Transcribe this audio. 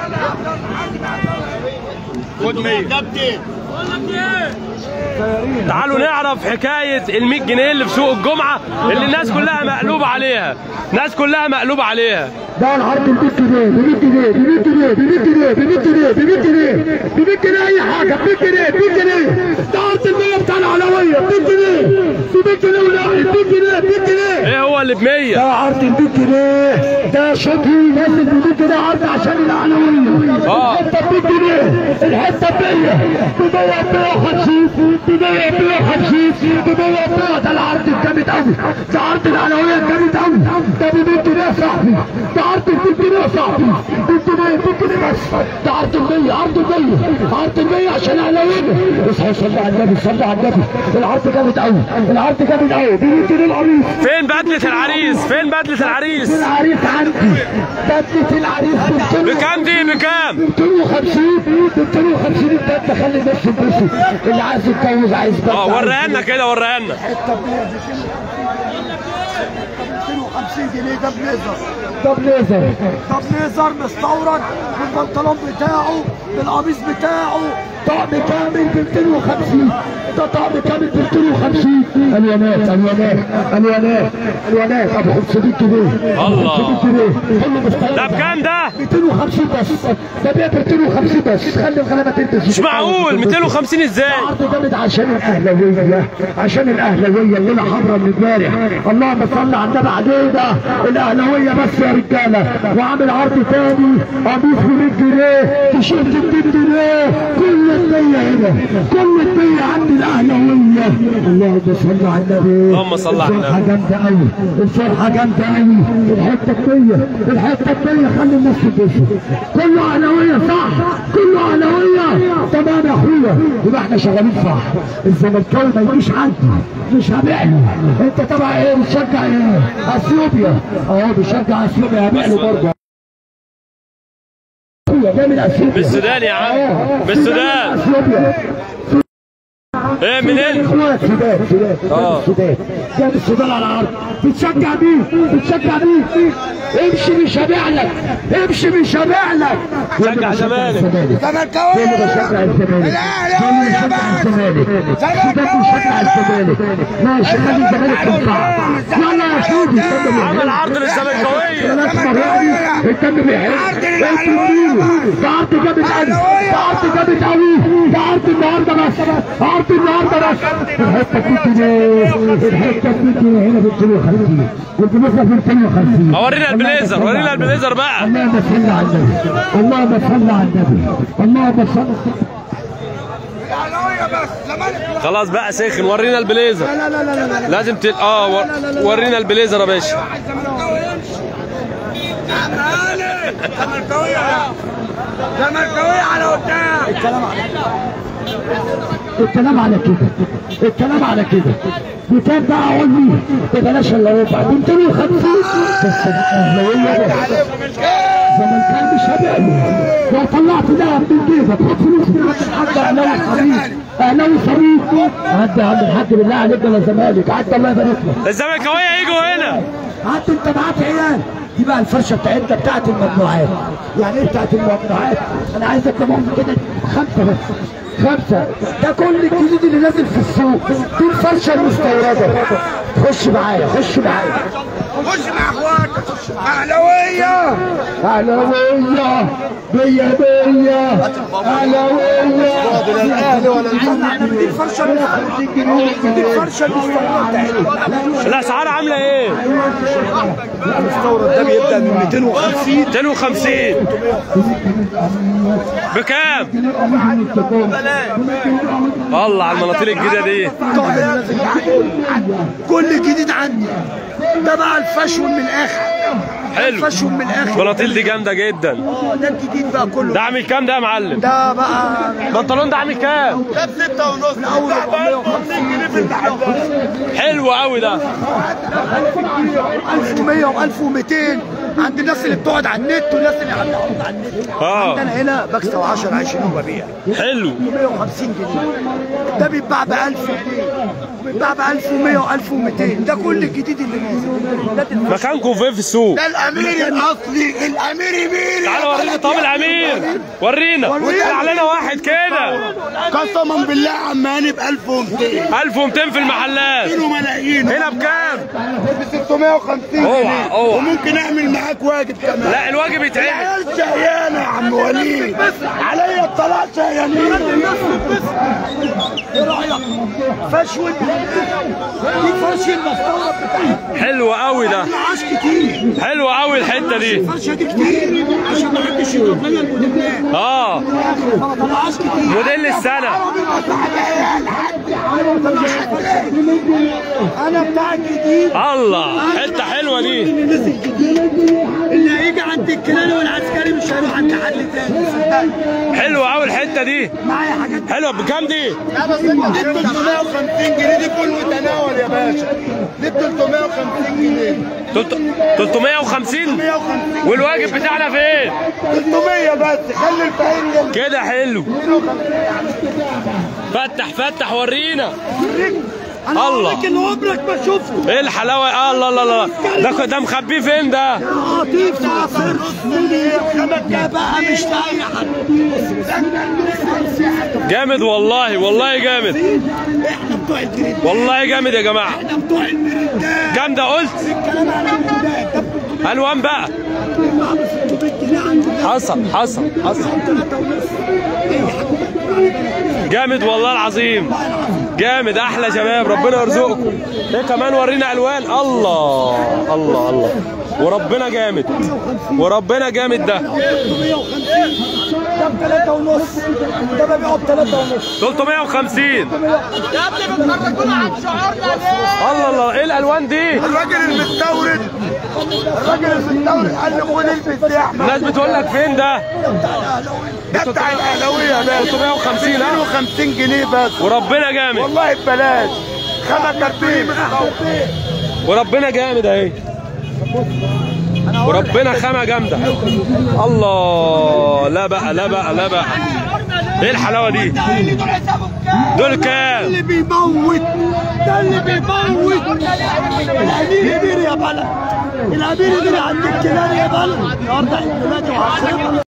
خد 100. تعالوا نعرف حكاية ال100 جنيه اللي في سوق الجمعة اللي الناس كلها مقلوبة عليها، الناس كلها مقلوبة عليها. ده العرض ب 100 جنيه، ب 100 جنيه، ب 100 جنيه، ب 100 جنيه، ب 100 جنيه، ب 100 جنيه، ب 100 جنيه أي حاجة، ب 100 جنيه، ب 100 جنيه. ده عرض ال100 بتاع العلوية ب 100 جنيه، ب 100 جنيه ولا ب 100 جنيه، ب 100 جنيه. إيه هو اللي ب100؟ ده عرض ال 100 جنيه، ده شبهي نازل ب 100 جنيه عرض عشان العلوية. الحتة ب 100 جنيه، الحتة ب 100، ب 100 ب 150، ب 100 ب 150، ب 100 ب 100. ده العرض الجامد قوي، ده عرض العلوية الجامد قوي، ده ب 100 جنيه يا صاحبي، ده عرض ال 100 جنيه يا صاحبي، 100 جنيه، 100 جنيه بس. ده عرض ال 100، عرض ال 100، عرض ال 100 عشان العلوية. اصحى صلي على النبي، صلي على النبي. العرض جامد قوي، العرض جامد قوي، ب 100 جنيه القميص. فين بدلة العريس؟ فين بدلة العريس؟ العريس عندي، بدلة العريس بكام دي؟ بكام؟ 250، 250 البدلة. خلي الناس تلبسه، اللي عايز يتجوز عايز بدلة. وريها لنا كده، وريها لنا. 250 جنيه. ده بليزر، ده بليزر، ده بليزر مستورد بالبنطلون بتاعه بالقميص بتاعه. طقم كامل ب 250. ده طقم كامل ب 250. الوانات الوانات الوانات الوانات ابو 500 جنيه. الله. 500 جنيه. ده بكام ده؟ 250 بس. ده بيع ب 250 بس. خلي الغلابه تلبس. مش معقول 250 ازاي؟ عرض جامد عشان الاهلاويه، عشان الاهلاويه الليله حمراء من امبارح. اللهم صل على النبي علينا. الاهلاويه بس يا رجاله. وعامل عرض تاني قميص ب 100 جنيه، تيشيرت ب 200 جنيه. كل الدنيا هنا، كل الدنيا عند الاهلاويه. اللهم صل على النبي. اللهم صل على النبي. الفرحه جامده قوي، الفرحه جامده قوي. الحته الدنيا، الحته الدنيا. خلي الناس تلبسه. كله اهلاويه صح، كله اهلاويه. تمام يا اخويا، يبقى احنا شغالين صح. الزملكاوي ما يجيش عندي، مش هبيع له. انت تبع ايه؟ بتشجع ايه؟ اثيوبيا. اهو بيشجع اثيوبيا، هبيع له برضه. جاي من اثيوبيا. بالسودان يا عم، بالسودان. اثيوبيا. ايه منين؟ اخوات سودان، السودان. جاي من السودان على الارض. بتشجع مين؟ بتشجع مين؟ امشي مش هبيع لك، امشي مش هبيع لك. شجع زمالك. زملكاوي. بشجع الزمالك. الاهلاوي يا الزمالك. بشجع الزمالك. ماشي، خلي الزمالك ينفع. يلا يا سيدي. عمل عرض للزملكاويه. الدم بيحب. ده عرض جامد قوي، ده عرض جامد قوي. ده عرض النهارده بس، عرض النهارده بس. الحته 100 جنيه، الحته 100 جنيه هنا ب 250، والبليزر ب 250. ورينا البليزر، ورينا البليزر بقى. اللهم صل على النبي، اللهم صل على النبي، اللهم صل. خلاص بقى ساخن، ورينا البليزر. لا لا لا لا لازم ورينا البليزر يا باشا. زملكاوي على قدام. الكلام على كده، الكلام على كده. بكام بقى؟ قول لي. ببلاش الا ربع، ب 250 بس. الاهلاويه زملكاوي مش هبيع له. لو طلعت دهب من جيبك خد فلوس من عند الحاج اهلاوي صريح، اهلاوي صريح. عدى عند الحاج بالله عليك ولا زمالك، عدى الله يبارك لك. الزملكاويه يجوا هنا. عدى انت معاك عيال. دي بقى الفرشه بتاعتنا بتاعت الممنوعات. يعني ايه بتاعت الممنوعات؟ انا عايزك تبقى كده 5 بس، 5. ده كل الجديد اللي نازل في السوق. دي الفرشه المستورده. خش معايا، خش معايا، خش مع اخواتك. اهلاويه، اهلاويه، 100 100، اهلاويه. الاهلي ولا دي الفرشه المستورده. الاسعار عامله ايه؟ المستورد ده بيبدا من 250. 250 بكام؟ الله على المناطيل الجديده دي. كل جديد عندي. ده بقى الفاشون من الاخر. حلو. الفاشون من الاخر. المناطيل دي جامده جدا. ده الجديد بقى كله. ده عامل كام ده يا معلم؟ ده بقى البنطلون ده عامل كام؟ ده ب 6.5 من اول 450 جنيه في المحلات. حلو قوي ده. 1100 و1200 عند الناس اللي بتقعد على النت والناس اللي عندها عروض على النت. عندنا هنا بكسب 10 20 وببيع. حلو. 150 جنيه. ده بيتباع ب 1000 جنيه، بيتباع ب 1100 و1200. ده كل الجديد اللي نازل. مكانكم فين في السوق؟ ده الاميري الاصلي، الاميري ميري. تعالوا وريني طب الامير. ورينا طلع لنا واحد كده قسما بالله عماني ب 1200 1200 في المحلات. كيلو ملايين. هنا بكام؟ ب 650 جنيه. وممكن اعمل معاك واجب كمان. لا الواجب يتعمل. العيال شقيانه يا عم وليد، عليا الطلاق شقيانين. ايه رايك؟ فشوي دي فرشه المستورد بتاعها حلو قوي ده. معاش كتير. حلو قوي الحته دي. الفرشه دي كتير عشان ما حدش يضرب لنا الموديلات. ما طلعهاش كتير. موديل السنه. انا بتاع الجديد. الله حته حلوه دي. الناس الجديد اللي هيجي عند الكناني والعسكري مش هيروح عند حد تاني صدقني. حلوه قوي الحته دي. معايا حاجات حلوه بكام دي؟ دي 350 جنيه دي كل متناول يا باشا. دي 350 جنيه. 350 والواجب بتاعنا فين؟ 300 بس. خلي الفقير كده حلو. فتح ورينا. الله لكن عمرك ما شفته. ايه الحلاوه. الله الله الله ده مخبيه فين ده؟ قطيف ده في الخمس ده بقى مش لاقي حد. جامد والله جامد. احنا بتوع البريد. والله جامد يا جماعه. احنا بتوع البريدات. جامده قلت. الكلام على البريدات. الوان بقى. حصل. جامد والله العظيم. جامد احلى شباب. ربنا يرزقكم. ايه كمان ورينا الوان. الله وربنا جامد ده. 3.5 ده ببيعه ب 3.5. 350 يا ابني بتخرجونا عن شعورنا ليه؟ الله ايه الالوان دي؟ الراجل المستورد قال لي خد البس يا احمد. الناس بتقول لك فين ده؟ ده بتاع الاهلاويه يا باشا. 350 250 جنيه بس. وربنا جامد والله ببلاش. خمس كرتين وربنا جامد اهي. وربنا خامة جامدة. الله لا بقى. ايه الحلاوة دي؟ دول كام؟ اللي بيموت الامير يدير يا بلد. الامير يدير عند الكنان يا بلد. النهارده الكنان وعصرنا.